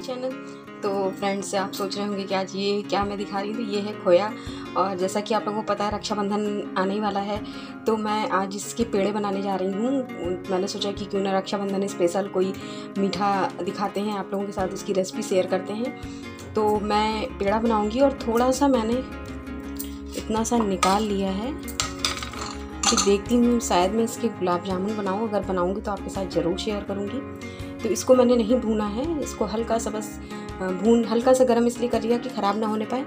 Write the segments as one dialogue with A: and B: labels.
A: Channel. तो friends, आप सोच रहे होंगे कि आज ये क्या मैं दिखा रही हूँ। तो ये है खोया, और जैसा कि आप लोगों को पता है रक्षाबंधन आने वाला है, तो मैं आज इसके पेड़े बनाने जा रही हूँ। मैंने सोचा कि क्यों ना रक्षाबंधन स्पेशल कोई मीठा दिखाते हैं, आप लोगों के साथ उसकी रेसिपी शेयर करते हैं। तो मैं पेड़ा बनाऊँगी, और थोड़ा सा मैंने इतना सा निकाल लिया है। फिर देखती हूँ, शायद मैं इसके गुलाब जामुन बनाऊँ। अगर बनाऊँगी तो आपके साथ ज़रूर शेयर करूँगी। तो इसको मैंने नहीं भूना है, इसको हल्का सा बस हल्का सा गर्म इसलिए कर लिया कि ख़राब ना होने पाए,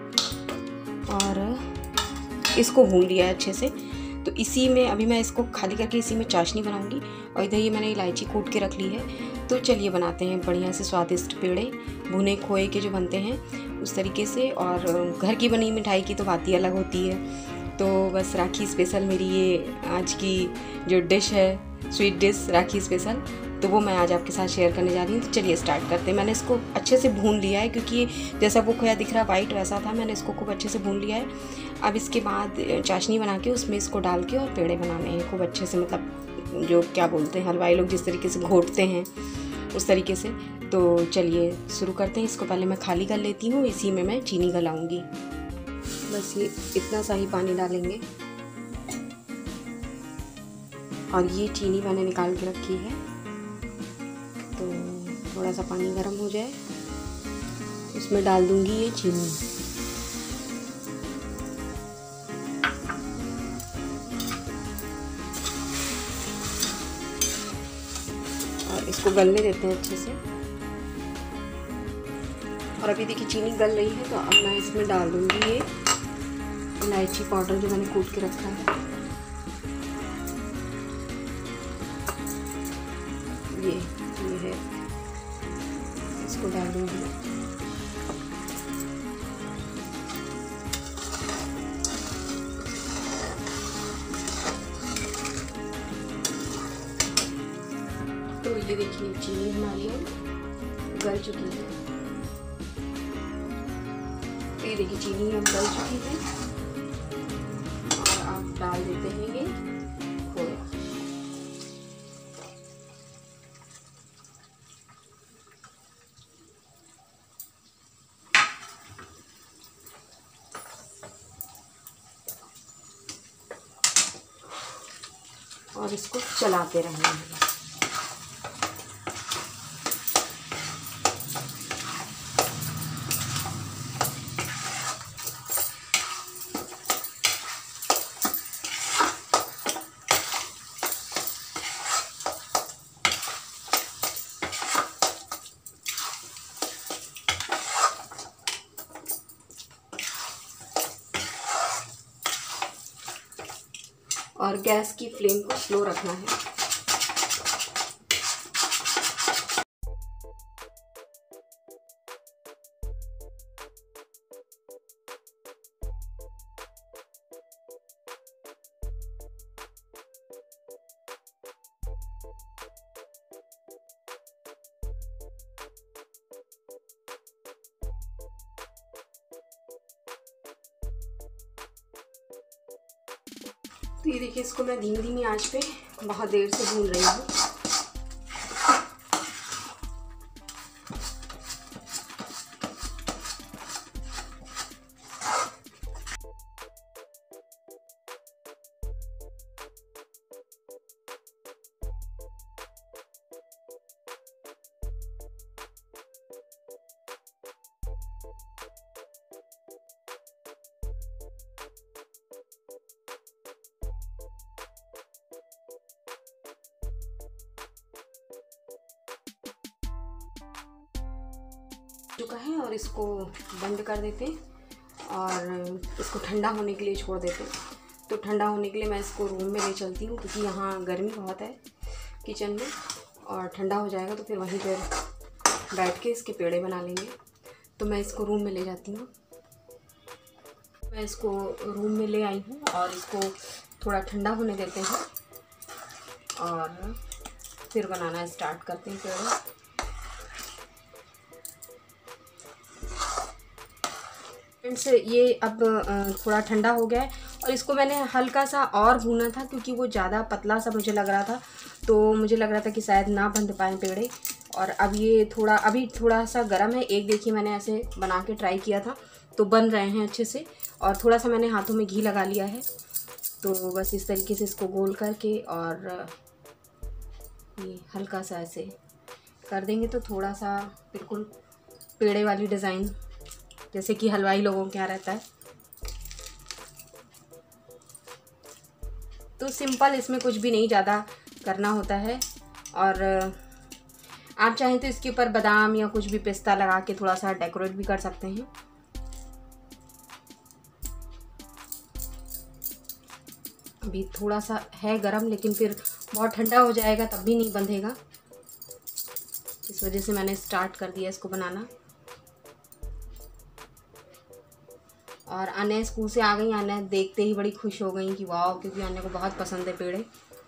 A: और इसको भून लिया है अच्छे से। तो इसी में अभी मैं इसको खाली करके इसी में चाशनी बनाऊंगी, और इधर ये मैंने इलायची कूट के रख ली है। तो चलिए बनाते हैं बढ़िया से स्वादिष्ट पेड़े, भुने खोए के जो बनते हैं उस तरीके से। और घर की बनी मिठाई की तो बात ही अलग होती है। तो बस राखी स्पेशल मेरी ये आज की जो डिश है, स्वीट डिश राखी स्पेशल, तो वो मैं आज आपके साथ शेयर करने जा रही हूँ। तो चलिए स्टार्ट करते हैं। मैंने इसको अच्छे से भून लिया है, क्योंकि जैसा वो खोया दिख रहा वाइट वैसा था। मैंने इसको खूब अच्छे से भून लिया है। अब इसके बाद चाशनी बना के उसमें इसको डाल के और पेड़े बनाने हैं खूब अच्छे से, मतलब जो क्या बोलते हैं हलवाई लोग जिस तरीके से घोटते हैं उस तरीके से। तो चलिए शुरू करते हैं। इसको पहले मैं खाली कर लेती हूँ, इसी में मैं चीनी गलाऊँगी। बस ये इतना सा ही पानी डालेंगे, और ये चीनी मैंने निकाल के रखी है। तो थोड़ा सा पानी गर्म हो जाए, उसमें डाल दूंगी ये चीनी। और इसको गलने देते हैं अच्छे से। और अभी देखिए चीनी गल रही है, तो अब मैं इसमें डाल दूंगी ये इलायची पाउडर जो मैंने कूट के रखा है। ये है, इसको डाल दूंगी। तो ये देखिए चीनी हमारी गल चुकी है। तो ये देखिए चीनी अब गल चुकी है, और आप डाल देते हैं ये खोया। और इसको चलाते रहना है। और गैस की फ्लेम को स्लो रखना है। तो ये देखिए इसको मैं धीमी धीमी आंच पे बहुत देर से भून रही हूँ। चुका है, और इसको बंद कर देते हैं और इसको ठंडा होने के लिए छोड़ देते हैं। तो ठंडा होने के लिए मैं इसको रूम में ले चलती हूँ, क्योंकि यहाँ गर्मी बहुत है किचन में, और ठंडा हो जाएगा तो फिर वहीं पर बैठ के इसके पेड़े बना लेंगे। तो मैं इसको रूम में ले जाती हूँ। मैं इसको रूम में ले आई हूँ, और इसको थोड़ा ठंडा होने देते हैं, और फिर बनाना स्टार्ट करते हैं पेड़े। फ्रेंड्स, ये अब थोड़ा ठंडा हो गया है, और इसको मैंने हल्का सा और भूना था, क्योंकि वो ज़्यादा पतला सा मुझे लग रहा था। तो मुझे लग रहा था कि शायद ना बंध पाए पेड़े, और अब ये अभी थोड़ा सा गर्म है। एक देखिए मैंने ऐसे बना के ट्राई किया था तो बन रहे हैं अच्छे से, और थोड़ा सा मैंने हाथों में घी लगा लिया है। तो बस इस तरीके से इसको गोल करके और ये हल्का सा ऐसे कर देंगे तो थोड़ा सा बिल्कुल पेड़े वाली डिज़ाइन जैसे कि हलवाई लोगों के यहाँ रहता है। तो सिंपल, इसमें कुछ भी नहीं ज़्यादा करना होता है। और आप चाहें तो इसके ऊपर बादाम या कुछ भी पिस्ता लगा के थोड़ा सा डेकोरेट भी कर सकते हैं। अभी थोड़ा सा है गरम, लेकिन फिर बहुत ठंडा हो जाएगा तब भी नहीं बंधेगा, इस वजह से मैंने स्टार्ट कर दिया इसको बनाना। और अन्य स्कूल से आ गई, अन्य देखते ही बड़ी खुश हो गई कि वाह, क्योंकि अन्य को बहुत पसंद है पेड़े।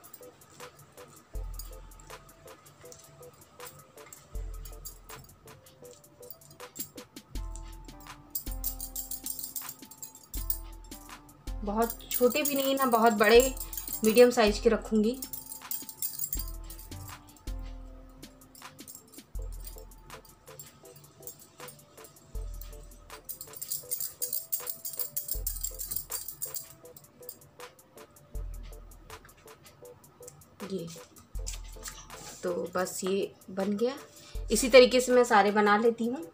A: बहुत छोटे भी नहीं ना बहुत बड़े, मीडियम साइज के रखूँगी। ये तो बस ये बन गया। इसी तरीके से मैं सारे बना लेती हूँ।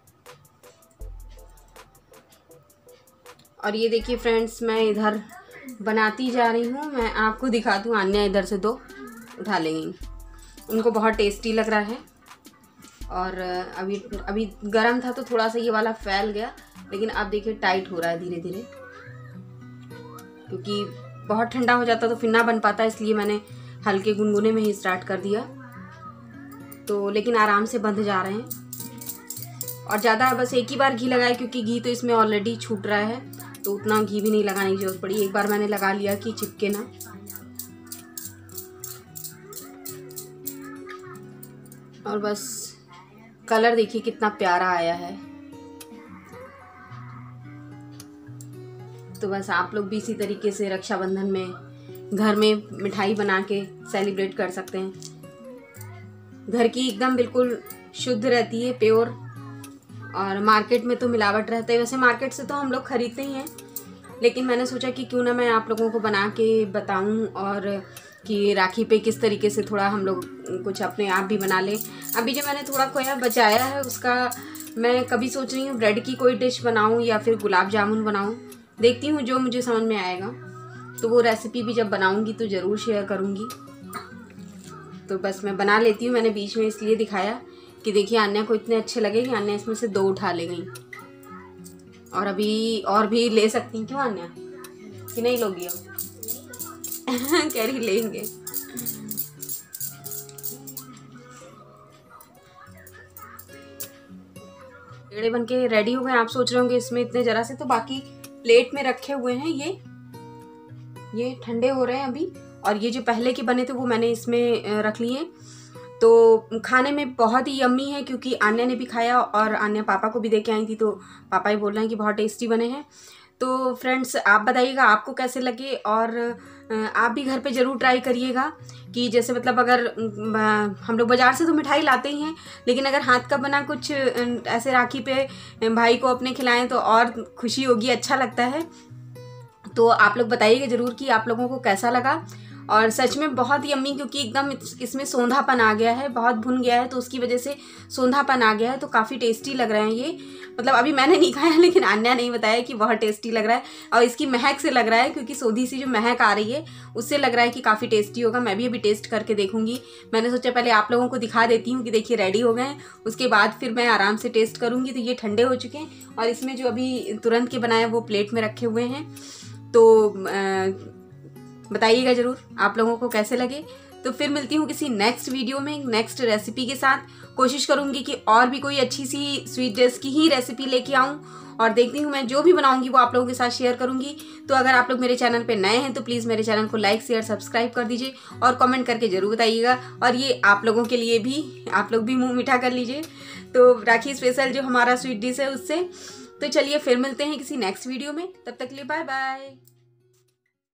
A: और ये देखिए फ्रेंड्स, मैं इधर बनाती जा रही हूँ। मैं आपको दिखाती हूँ, अन्य इधर से 2 उठा लेंगी। उनको बहुत टेस्टी लग रहा है। और अभी गरम था तो थोड़ा सा ये वाला फैल गया, लेकिन अब देखिए टाइट हो रहा है धीरे धीरे, क्योंकि बहुत ठंडा हो जाता तो फिर ना बन पाता, इसलिए मैंने हल्के गुनगुने में ही स्टार्ट कर दिया। तो लेकिन आराम से बंध जा रहे हैं। और ज़्यादा बस एक ही बार घी लगाया, क्योंकि घी तो इसमें ऑलरेडी छूट रहा है, तो उतना घी भी नहीं लगाने की जरूरत पड़ी। एक बार मैंने लगा लिया कि चिपके ना। और बस कलर देखिए कितना प्यारा आया है। तो बस आप लोग भी इसी तरीके से रक्षाबंधन में घर में मिठाई बना के सेलिब्रेट कर सकते हैं। घर की एकदम बिल्कुल शुद्ध रहती है, प्योर। और मार्केट में तो मिलावट रहता है। वैसे मार्केट से तो हम लोग खरीदते ही हैं, लेकिन मैंने सोचा कि क्यों ना मैं आप लोगों को बना के बताऊं, और कि राखी पे किस तरीके से थोड़ा हम लोग कुछ अपने आप भी बना लें। अभी जो मैंने थोड़ा खोया बचाया है, उसका मैं कभी सोच रही हूँ ब्रेड की कोई डिश बनाऊँ या फिर गुलाब जामुन बनाऊँ। देखती हूँ जो मुझे समझ में आएगा। तो वो रेसिपी भी जब बनाऊँगी तो ज़रूर शेयर करूँगी। तो बस मैं बना लेती हूँ। मैंने बीच में इसलिए दिखाया कि देखिए अन्य को इतने अच्छे लगे कि अन्य इसमें से 2 उठा ले गई। और अभी और भी ले सकती, क्यों अन्य कि नहीं लोगी अब? कह रही लेंगे। पेड़े बनके रेडी हो गए। आप सोच रहे होंगे इसमें इतने जरा से, तो बाकी प्लेट में रखे हुए हैं। ये ठंडे हो रहे हैं अभी। और ये जो पहले के बने थे वो मैंने इसमें रख लिए। तो खाने में बहुत ही यम्मी है, क्योंकि आन्या ने भी खाया और आन्या पापा को भी दे के आई थी, तो पापा ही बोल रहे हैं कि बहुत टेस्टी बने हैं। तो फ्रेंड्स आप बताइएगा आपको कैसे लगे, और आप भी घर पे ज़रूर ट्राई करिएगा। कि जैसे मतलब अगर हम लोग बाज़ार से तो मिठाई लाते ही हैं, लेकिन अगर हाथ का बना कुछ ऐसे राखी पे भाई को अपने खिलाएं तो और खुशी होगी, अच्छा लगता है। तो आप लोग बताइएगा ज़रूर कि आप लोगों को कैसा लगा। और सच में बहुत यम्मी, क्योंकि एकदम इसमें सोंधापन आ गया है, बहुत भुन गया है तो उसकी वजह से सोंधापन आ गया है। तो काफ़ी टेस्टी लग रहे हैं ये। मतलब अभी मैंने नहीं खाया, लेकिन अन्या नहीं बताया कि बहुत टेस्टी लग रहा है। और इसकी महक से लग रहा है, क्योंकि सोधी सी जो महक आ रही है उससे लग रहा है कि काफ़ी टेस्टी होगा। मैं भी अभी टेस्ट करके देखूंगी। मैंने सोचा पहले आप लोगों को दिखा देती हूँ कि देखिए रेडी हो गए हैं, उसके बाद फिर मैं आराम से टेस्ट करूँगी। तो ये ठंडे हो चुके हैं, और इसमें जो अभी तुरंत के बनाए वो प्लेट में रखे हुए हैं। तो बताइएगा ज़रूर आप लोगों को कैसे लगे। तो फिर मिलती हूँ किसी नेक्स्ट वीडियो में नेक्स्ट रेसिपी के साथ। कोशिश करूँगी कि और भी कोई अच्छी सी स्वीट डिश की ही रेसिपी लेके आऊँ, और देखती हूँ मैं जो भी बनाऊँगी वो आप लोगों के साथ शेयर करूँगी। तो अगर आप लोग मेरे चैनल पे नए हैं तो प्लीज़ मेरे चैनल को लाइक शेयर सब्सक्राइब कर दीजिए, और कमेंट करके ज़रूर बताइएगा। और ये आप लोगों के लिए भी, आप लोग भी मुँह मीठा कर लीजिए। तो राखी स्पेशल जो हमारा स्वीट डिश है उससे। तो चलिए फिर मिलते हैं किसी नेक्स्ट वीडियो में, तब तक के लिए बाय बाय।